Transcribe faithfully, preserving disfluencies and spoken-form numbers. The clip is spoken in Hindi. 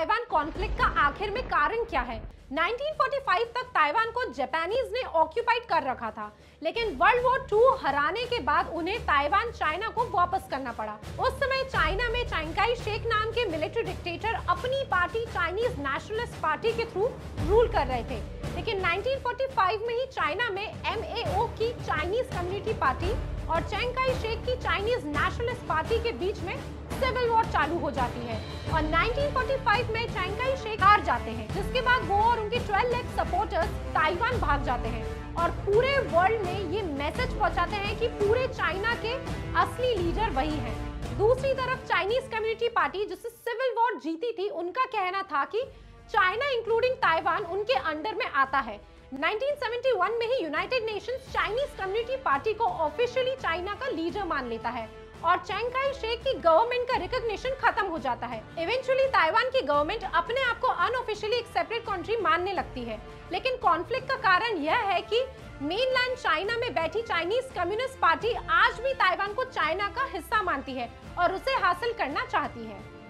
ताइवान कॉन्फ्लिक्ट का आखिर में कारण क्या है? नाइनटीन फोर्टी फाइव तक ताइवान को जापानीज ने ऑक्यूपाइड कर रखा था, लेकिन वर्ल्ड वॉर टू हराने के बाद उन्हें ताइवान चाइना को वापस करना पड़ा। उस समय चाइना में चिंग काई शेक नाम के मिलिट्री डिक्टेटर अपनी पार्टी चाइनीज नेशनलिस्ट पार्टी के थ्रू रूल कर रहे थे, लेकिन नाइनटीन फोर्टी फाइव में ही चाइना में एम ए ओ की चाइनीज कम्युनिटी पार्टी और चिंग काई शेक की चाइनीज नेशनलिस्ट पार्टी के बीच में सिविल वॉर चालू हो जाती है और नाइनटीन फोर्टी फाइव में चिंग काई शेक हार जाते हैं, जिसके बाद वो और उनके ट्वेल्व लाख सपोर्टर्स ताइवान भाग जाते हैं और पूरे वर्ल्ड में ये मैसेज पहुंचाते हैं कि पूरे चाइना के असली लीडर वही हैं। दूसरी तरफ चाइनीज कम्युनिटी पार्टी जिससे सिविल वॉर जीती थी, उनका कहना था कि चाइना इंक्लूडिंग ताइवान उनके अंडर में आता है। नाइनटीन सेवेंटी वन में ही United Nations Chinese community party को ऑफिशियली चाइना का लीडर मान लेता है और चिंग काई शेक की गवर्नमेंट का रिकॉग्निशन खत्म हो जाता है। इवेंचुअली ताइवान की गवर्नमेंट अपने आप को अनऑफिशियली एक सेपरेट कंट्री मानने लगती है, लेकिन कॉन्फ्लिक्ट का कारण यह है कि मेनलैंड चाइना में बैठी चाइनीज कम्युनिस्ट पार्टी आज भी ताइवान को चाइना का हिस्सा मानती है और उसे हासिल करना चाहती है।